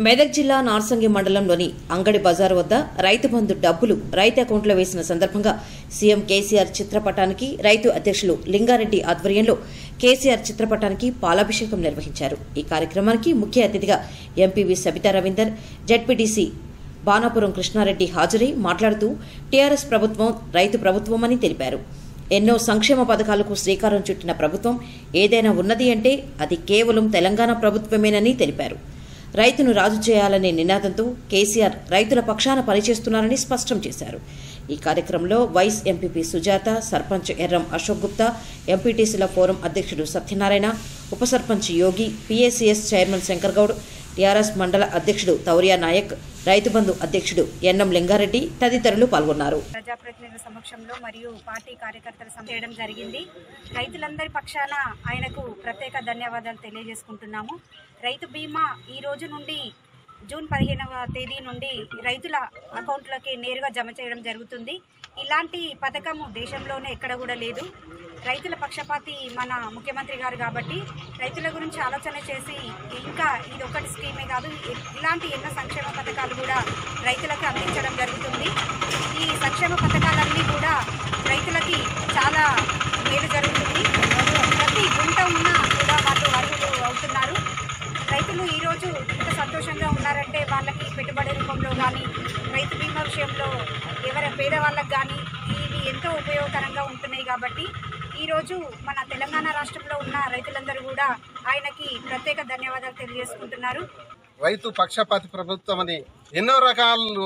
మెదక్ జిల్లా నార్సంగి మండలంలోని అంగడి బజారు వద్ద రైతు బంధు డబ్బులు రైతు అకౌంట్లో వేసిన సందర్భంగా సీఎం కేసీఆర్ చిత్రపటానికి రైతు అధ్యక్షులు లింగారెడ్డి ఆధ్వర్యంలో కేసీఆర్ చిత్రపటానికి పాలాభిషేకం నిర్వహించారు। ఈ కార్యక్రమానికి ముఖ్య అతిథిగా ఎంపీవీ సబితా రవీందర్, జెడ్పీటీసీ బాణాపురం కృష్ణారెడ్డి హాజరై మాట్లాడుతూ టీఆర్ఎస్ ప్రభుత్వం రైతు ప్రభుత్వమని తెలిపారు। ఎన్నో సంక్షేమ పథకాలకు శ్రీకారం చుట్టిన ప్రభుత్వం ఏదైనా ఉన్నది అంటే అది కేవలం తెలంగాణ ప్రభుత్వమేనని తెలిపారు। రైతును రాజు చేయాలనే నినాదంతో కేసీఆర్ రైతుల పక్షాన పనిచేస్తున్నారని స్పష్టం చేశారు। ఈ కార్యక్రమంలో వైస్ ఎంపీపీ సుజాత, సర్పంచ్ ఎర్రం అశోక్ గుప్తా, ఎంపీటీసీల ఫోరం అధ్యక్షుడు సత్యనారాయణ, ఉప సర్పంచ్ యోగి, పీఏసీఎస్ చైర్మన్ శంకర్ గౌడ్, టీఆర్ఎస్ మండల అధ్యక్షుడు తౌరియా నాయక్, రైతు బంధు అధ్యక్షుడు ఎన్నం లింగారెడ్డి తదితరులు పాల్గొన్నారు। ప్రజాప్రతినిధుల సమక్షంలో మరియు పార్టీ కార్యకర్తలు చేయడం జరిగింది। రైతులందరి పక్షాన ఆయనకు ప్రత్యేక ధన్యవాదాలు తెలియజేసుకుంటున్నాము। రైతు బీమా ఈ రోజు నుండి జూన్ 15వ తేదీ నుండి రైతుల అకౌంట్లోకి నేరుగా జమ చేయడం జరుగుతుంది। ఇలాంటి పథకము దేశంలోనే ఎక్కడ కూడా లేదు। రైతుల పక్షపాతి మన ముఖ్యమంత్రి గారు కాబట్టి రైతుల గురించి ఆలోచన చేసి ఇంకా ఇది ఒకటి స్కీమే కాదు, ఇలాంటి ఎన్నో సంక్షేమ పథకాలు కూడా రైతులకు అందించడం జరుగుతుంది। ఈ సంక్షేమ పథకాలన్నీ కూడా రైతులకి చాలా మేలు జరుగుతుంది। ప్రతి గుంట ఉన్నా కూడా వాళ్ళు అర్హులు అవుతున్నారు। రైతులు ఈరోజు ఇంత సంతోషంగా ఉన్నారంటే వాళ్ళకి పెట్టుబడి రూపంలో కానీ రైతు బీమా విషయంలో పేదవాళ్ళకి కానీ ఇవి ఎంతో ఉపయోగకరంగా ఉంటున్నాయి। కాబట్టి ఈరోజు మన తెలంగాణ రాష్ట్రంలో ఉన్న రైతులందరూ కూడా ఆయనకి ప్రత్యేక ధన్యవాదాలు తెలియజేసుకుంటున్నారు। రైతు పక్షపాతి ప్రభుత్వం అని ఎన్నో రకాలు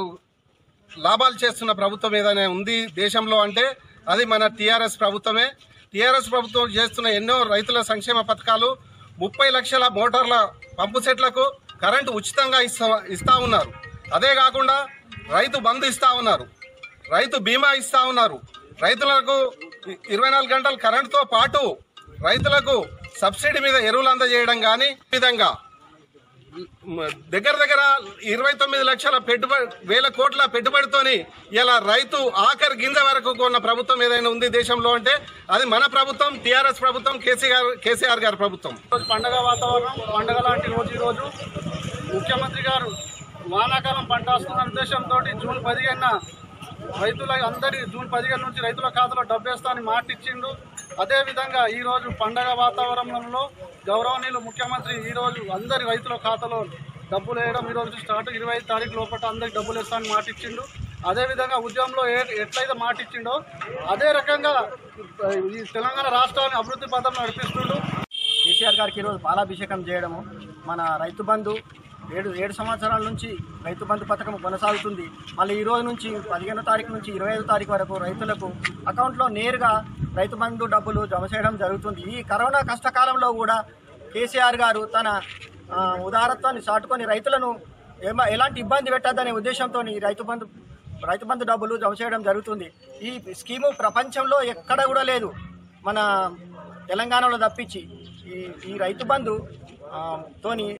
లాభాలు చేస్తున్న ప్రభుత్వం ఏదైనా ఉంది దేశంలో అంటే అది మన టీఆర్ఎస్ ప్రభుత్వమే। టీఆర్ఎస్ ప్రభుత్వం చేస్తున్న ఎన్నో రైతుల సంక్షేమ పథకాలు 30 లక్షల మోటార్ల పంపు సెట్లకు కరెంటు ఉచితంగా ఇస్తా ఉన్నారు। అదే కాకుండా రైతు బంధు ఇస్తా ఉన్నారు, రైతు బీమా ఇస్తా ఉన్నారు, రైతులకు 24 గంటల కరెంటుతో పాటు రైతులకు సబ్సిడీ మీద ఎరువులు అందజేయడం కానీ విధంగా దగ్గర 29 లక్షల వేల కోట్ల పెట్టుబడితోని ఇలా రైతు ఆఖరి గింజ వరకు కొన్న ప్రభుత్వం ఏదైనా ఉంది దేశంలో అంటే అది మన ప్రభుత్వం, టీఆర్ఎస్ ప్రభుత్వం, కేసీఆర్ గారి ప్రభుత్వం। పండగ వాతావరణం, పండగ లాంటి రోజు ముఖ్యమంత్రి గారు వానాకాలం పంట వస్తున్న ఉద్దేశంతో జూన్ 15న జూన్ 15 నుంచి రైతుల ఖాతాలో డబ్బు వేస్తామని మాట ఇచ్చిండు। అదేవిధంగా ఈరోజు పండగ వాతావరణంలో గౌరవనీయులు ముఖ్యమంత్రి ఈరోజు అందరి రైతుల ఖాతాలో డబ్బులు వేయడం ఈరోజు స్టార్ట్ 25 తారీఖు లోపల అందరికి డబ్బులు వేస్తామని మాట ఇచ్చిండు। అదేవిధంగా ఉద్యమంలో ఎట్లయితే మాట ఇచ్చిండో అదే రకంగా ఈ తెలంగాణ రాష్ట్రాన్ని అభివృద్ధి పథం నడిపిస్తుండు। కేసీఆర్ గారికి ఈరోజు పాలాభిషేకం చేయడము, మన రైతు బంధు 7 సంవత్సరాల నుంచి రైతు బంధు పథకం కొనసాగుతుంది। మళ్ళీ ఈ రోజు నుంచి 15వ తారీఖు నుంచి 25వ తారీఖు వరకు రైతులకు అకౌంట్లో నేరుగా రైతు బంధు డబ్బులు జమ చేయడం జరుగుతుంది। ఈ కరోనా కష్టకాలంలో కూడా కేసీఆర్ గారు తన ఉదారత్వాన్ని చాటుకొని రైతులను ఎలాంటి ఇబ్బంది పెట్టద్దనే ఉద్దేశంతో రైతు బంధు డబ్బులు జమ చేయడం జరుగుతుంది। ఈ స్కీము ప్రపంచంలో ఎక్కడ కూడా లేదు, మన తెలంగాణలో తప్పించి ఈ రైతు బంధు తోని